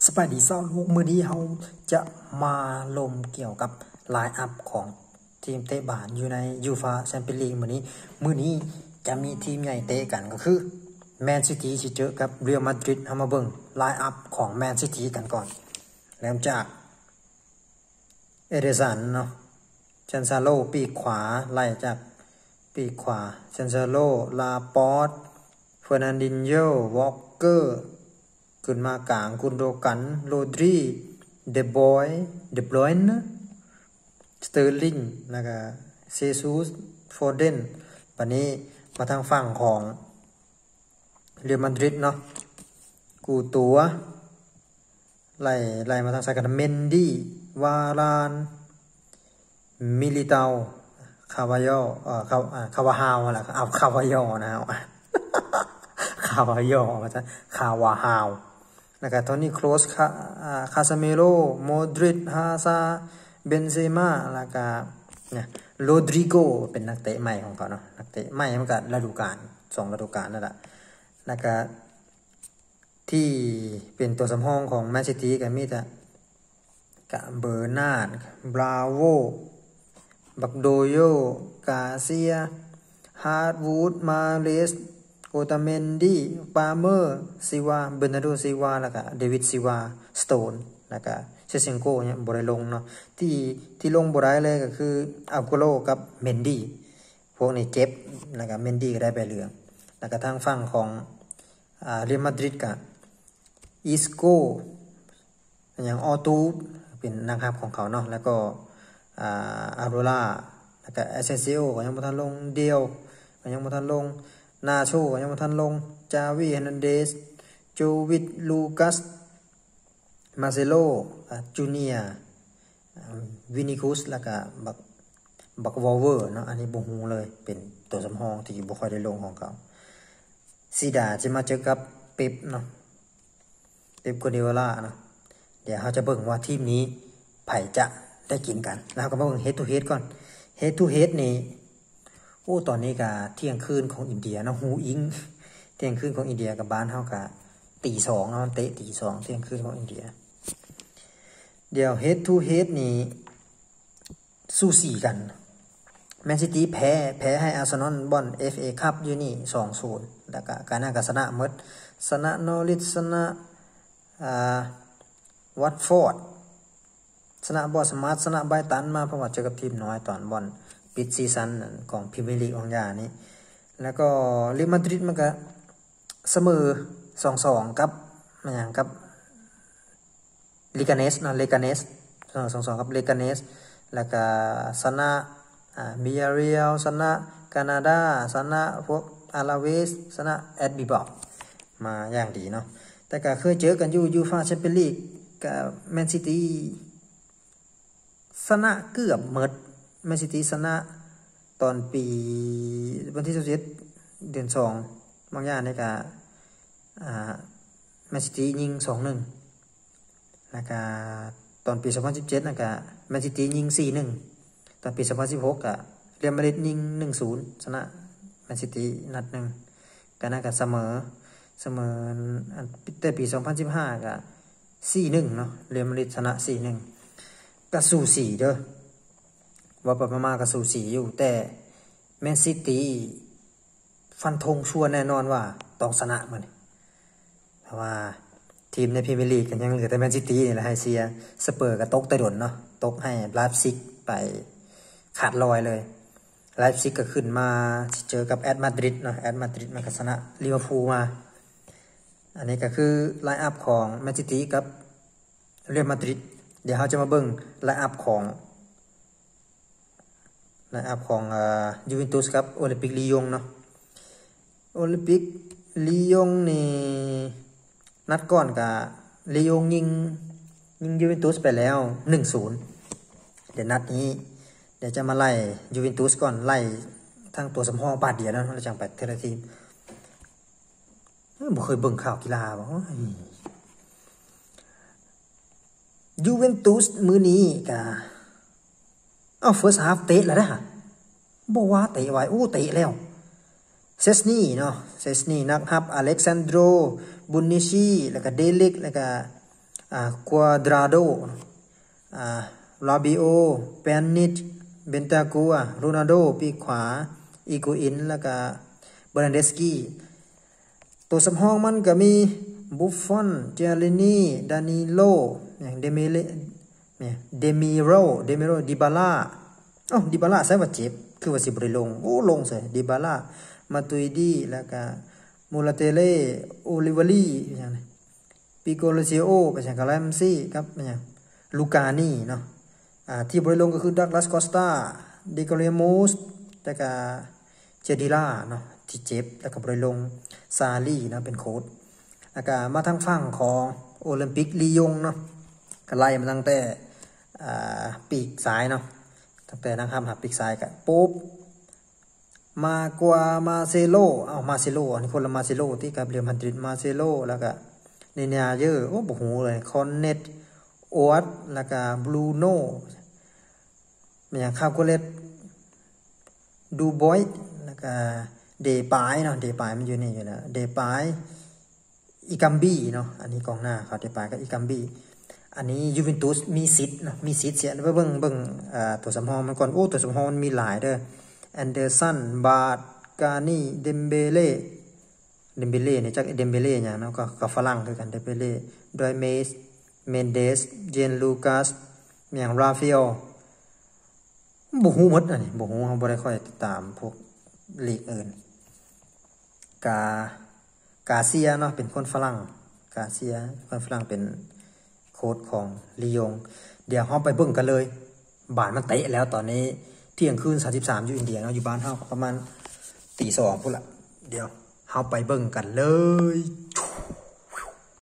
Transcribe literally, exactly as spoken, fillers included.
สบายดีเศร้าลูกมือนี้เขาจะมาลมเกี่ยวกับไลน์อัพของทีมเตะบาสอยู่ในยูฟาแชมเปี้ยนลีกมือนี้มือนี้จะมีทีมใหญ่เตะกันก็คือแมนซิตี้ที่เจอกับเรอัลมาดริดเอามาเบิ่งไลน์อัพของแมนซิตี้กันก่อนเริ่มจากเอเดสันเนาะเชนซาโลปีกขวาไล่จากปีกขวาเชนซาโลลาปอร์ตเฟอร์นันดินโญ่วอลเกอร์ขึ้นมากลางกุนโดกันโรดรีเดบอยเดบรอยน์สเตอร์ลิงแล้วก็เซซูสโฟเดนวันนี้มาทางฝั่งของเรอัลมาดริดเนาะกูตัวไล่ไล่มาทางซ้ายกันเมนดี้วารานมิลิเตาคาวายอเอ่อคาคาวาฮาวอะไรเอาคาวายอนะฮะคาวายอมาซะคาวาฮาวแล้วก็ตอนนี้โคลสคาคาซาเมโรโมดริดฮาซาเบนเซม่าแล้วก็เนี่ยโรดริโกเป็นนักเตะใหม่ของเขาเนาะนักเตะใหม่มันก็ฤดูกาลสองฤดูกาลนั่นแหละแล้วก็ที่เป็นตัวสำรองของแมนซิตี้ก็มีแต่กะเบอร์นาร์ดบราโวบักโดโยกาเซียฮาร์ดวูดมาเลสโอตาเมนดี้ปาเมอร์ซิวาเบอร์นาโดซิวาแล้วก็เดวิดซิวาสโตนแล้วก็เชเซนโกเนี่ยบ่ได้ลงเนาะที่ที่ลงบ่ได้เลยก็คืออัลโกโลกับเมนดี้พวกนี้เจ็บแล้วก็เมนดี้ก็ได้ใบเหลืองแล้วก็ทางฝั่งของอ่าเรอัลมาดริดกับอิสโกอย่างออตูเป็นนักฮับของเขาเนาะแล้วก็อ่าอาโรล่าแล้วก็เอเซนซิโอก็ยังบ่ทันลงเดียวก็ยังบ่ทันลงนาโชก็ยังบ่ทันลงจาวีเฮนันเดสโจวิดลูคัสมาเซโลจูเนียวินิคุสแล้วก็บักบักวอลเวอร์เนาะอันนี้บ่ฮู้เลยเป็นตัวสำรองที่บ่ค่อยได้ลงของเขาซีดาจะมาเจอกับเป๊ปเนาะเป๊ปกัวร์ดิโอลาเนาะเดี๋ยวเขาจะเบิ่งว่าทีมนี้ไผจะได้กินกันแล้วก็มาเบิ่งเฮดทูเฮดก่อนเฮดทูเฮดนี่โอ้ตอนนี้ก็เที่ยงคืนของอินเดียเนาะฮูอิงเที่ยงคืนของอินเดียกับบ้านเฮาก็ตีสองเนาะเตะตีสองเที่ยงคืนของอินเดียเดี๋ยวเฮดทูเฮดนี่สู้สีกันแมนซิตี้แพ้แพ้ให้อาร์เซนอลบอล เอฟ เอ คัพอยู่นี่ สองศูนย์ แล้วก็การหน้าก็ชนะหมดชนะนอริทชนะอ่าวัตฟอร์ดชนะบอสมาร์ทชนะไบรตันมาเพราะว่าเจอกับทีมน้อยตอนบอลปิดซีซั่นของพรีเมียร์ลีกของยานี้แล้วก็เรอัลมาดริดมันก็เสมอ สองสอง กับอย่างกับลิกาเนสเนาะเลกาเนส สองสอง กับเลกาเนสแล้วก็ชนะอ่ามิยาเรียลชนะแคนาดาชนะพวกอาราเวสชนะแอดบิบอลมาอย่างดีเนาะแต่ก็เคยเจอกันอยู่ยูฟ่าแชมเปี้ยนลีกกับแมนซิตี้ชนะเกือบหมดแมนซิตี้ชนะตอนปีวันที่สิบเจ็ดเดือนสองบางอย่างนี่ก็อ่าแมนซิตี้ยิง สองหนึ่ง แล้วก็ตอนปีสองพันสิบเจ็ดนะก็แมนซิตี้ยิง สี่หนึ่ง ตอนปีสองพันสิบหกก็เรอัลมาดริดยิง หนึ่งศูนย์ ชนะแมนซิตี้นัดนึงก็น่าก็เสมอเสมอแต่ปีสองพันสิบห้าก็ สี่หนึ่ง เนาะเรอัลมาดริดชนะ สี่หนึ่ง ก็สูสีเด้อว่าประมาณก็สูสีอยู่แต่แมนซิตี้ฟันธงชัวร์แน่นอนว่าต้องชนะมันเพราะว่าทีมในพรีเมียร์ลีกกันยังเหลือแต่แมนซิตี้นี่แหละให้เชียร์สเปอร์ก็ตกแต่ดนเนาะตกให้ไลป์ซิกไปขาดลอยเลยไลป์ซิกก็ขึ้นมาเจอกับแอตมาดริดเนาะแอตมาดริดมันก็ชนะลิเวอร์พูลมาอันนี้ก็คือไลน์อัพของแมนซิตี้กับเรอัลมาดริดเดี๋ยวเราจะมาเบิ่งไลน์อัพของไลน์อัพของอ่ายูเวนตุสกับโอลิมปิกลียงเนาะโอลิมปิกลียงนี่นัดก่อนกับลียงยิงยิงยูเวนตุสไปแล้ว หนึ่งศูนย์ เดี๋ยวนัดนี้เดี๋ยวจะมาไล่ยูเวนตุสก่อนไล่ทั้งตัวสำรองปาดเดียวนะเราจังไปเทเลทีมบ่เคยเบิ่งข่าวกีฬาบ่ยูเวนตุสมื้อนี้ก็เอาเฟิร์สฮาฟเตะแล้วนะบ่ว่าเตะไว้โอ้เตะแล้วเซสนี่เนาะเซสนี่นักฮับอเล็กซานโดรบุนนิชีแล้วก็เดลิกแล้วก็อ่ากัวดราโดอ่าลาบิโอแปนนิชเบนตากัวโรนัลโดปีกขวาอีกูอินแล้วก็เบรนเดสกี้ตัวสำรองมันก็มีบุฟฟอนเจลินีดานิโลอย่างเดเมเลเนี่ยเดมิโรเดมิโรดิบาล่าอ๋อดิบาล่าใช่ว่าเจ็บคือว่าสิบริลงโอ้ลงเสียดิบาล่ามาตุยดีแล้วก็มูลาเตเล่โอลิเวอรี่อย่างนี้ปิโกโลเซโอไปอย่างกาแลมซี่ครับอย่างลูกานี่เนาะอ่าที่บริลงก็คือดักลาสคอสตาเดกอเรมูสแต่ก็เจดิล่าเนาะที่เจ็บแล้วก็บริลงซาลีนะเป็นโค้ชแล้วก็มาทางฝั่งของโอลิมปิกลียงเนาะก็ไล่มาตั้งแต่อ่าปีกซ้ายเนาะตั้งแต่นักข้ามหับปีกซ้ายกันปุ๊บมากว่ามาเซโลเอามาเซโลอันนี้คนละมาเซโลที่กับเรียลมาดริดมาเซโลแล้วก็เนเนียเยอร์โอ้โหเลยคอนเนตโอวัตแล้วก็บรูโน่มันอย่างคาโกเลตดูบอยแล้วก็เดปายเนาะเดปายมันอยู่นี่อยู่แล้วเดปายอิกัมบี้เนาะอันนี้กองหน้าเขาเดปายกับอิกัมบี้อันนี้ยูเวนตุสมีสิทธิ์นะมีสิทธิ์เสียเบิ่งเบิ่งอ่าตัวสำรองมันก่อนโอ้ตัวสำรองมันมีหลายเด้อแอนเดอร์สันบาร์กานี่เดมเบเล่เดมเบเล่เนี่ยจากเดมเบเล่เนี่ยเนาะก็กับฝรั่งคือกันเดมเบเล่โดยเมสเมนเดสเจนลูคัสอย่างราฟาเอลบุหูหมดอันนี้บุหูเขาบ่ได้ค่อยติดตามพวกลีกอื่นกากาเซียเนาะเป็นคนฝรั่งกาเซียคนฝรั่งเป็นโค้ชของลียงเดี๋ยวเราไปเบิ่งกันเลยบ้านมันเตะแล้วตอนนี้เที่ยงคืนสามสิบสามอยู่อินเดียเนาะอยู่บ้านเฮาประมาณตีสองพุ่นละเดี๋ยวเราไปเบิ่งกันเลย